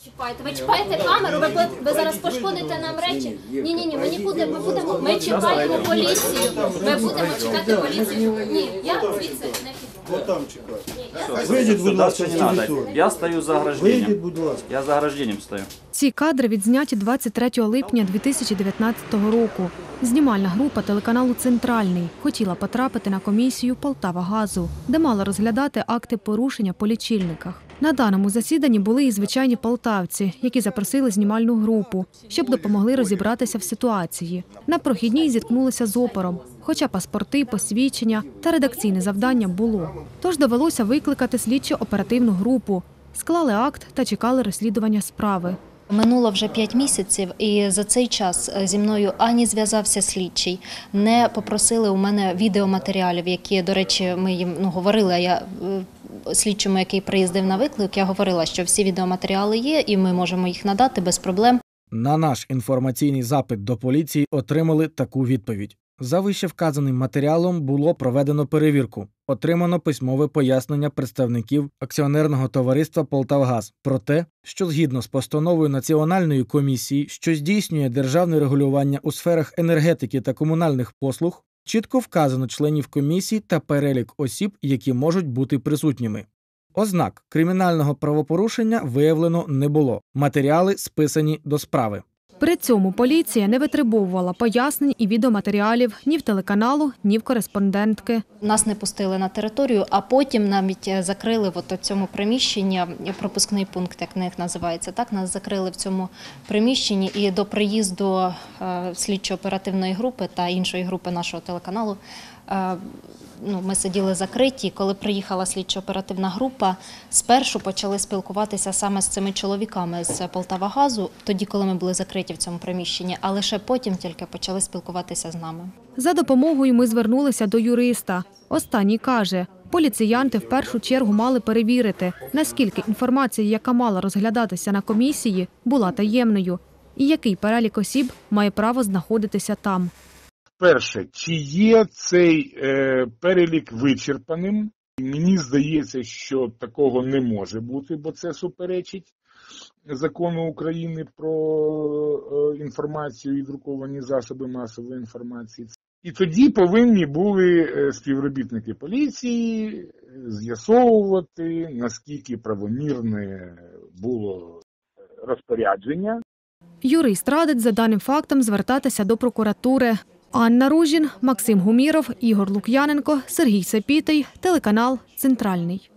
Ви чіпаєте камеру, ви зараз пошкодите нам речі. Ні, ми чекаємо поліцію. Ми будемо чекати поліцію. Ні, я звідси не піду. Вийдіть, будь ласка, Я стою за ограждением. Вийдіть, будь ласка. Я за ограждением стою. Ці кадри відзняті 23 липня 2019 року. Знімальна група телеканалу «Центральний» хотіла потрапити на комісію «Полтавагазу», де мала розглядати акти порушення по лічильниках. На даному засіданні були і звичайні полтавці, які запросили знімальну групу, щоб допомогли розібратися в ситуації. На прохідній зіткнулися з опором, хоча паспорти, посвідчення та редакційне завдання було. Тож довелося викликати слідчо-оперативну групу. Склали акт та чекали розслідування справи. Минуло вже 5 місяців, і за цей час зі мною ані зв'язався слідчий, не попросили у мене відеоматеріалів, які, до речі, ми їм говорили, а я слідчому, який приїздив на виклик, я говорила, що всі відеоматеріали є і ми можемо їх надати без проблем. На наш інформаційний запит до поліції отримали таку відповідь. За вищевказаним матеріалом було проведено перевірку. Отримано письмове пояснення представників акціонерного товариства «Полтавгаз» про те, що згідно з постановою Національної комісії, що здійснює державне регулювання у сферах енергетики та комунальних послуг, чітко вказано членів комісії та перелік осіб, які можуть бути присутніми. Ознак кримінального правопорушення виявлено не було. Матеріали списані до справи. При цьому поліція не витребовувала пояснень і відеоматеріалів ні в телеканалу, ні в кореспондентки. Нас не пустили на територію, а потім навіть закрили в цьому приміщенні, пропускний пункт, як в них називається, так, нас закрили в цьому приміщенні, і до приїзду слідчо-оперативної групи та іншої групи нашого телеканалу ми сиділи закриті. Коли приїхала слідчо-оперативна група, спершу почали спілкуватися саме з цими чоловіками з «Полтавагазу», тоді, коли ми були закриті в цьому приміщенні, а лише потім тільки почали спілкуватися з нами. За допомогою ми звернулися до юриста. Останній каже, поліціянти в першу чергу мали перевірити, наскільки інформація, яка мала розглядатися на комісії, була таємною, і який перелік осіб має право знаходитися там. Перше, чи є цей перелік вичерпаним? Мені здається, що такого не може бути, бо це суперечить закону України про інформацію і друковані засоби масової інформації. І тоді повинні були співробітники поліції з'ясовувати, наскільки правомірне було розпорядження. Юрист радить за даним фактом звертатися до прокуратури. Анна Ружін, Максим Гуміров, Ігор Лук'яненко, Сергій Сепітий, телеканал «Центральний».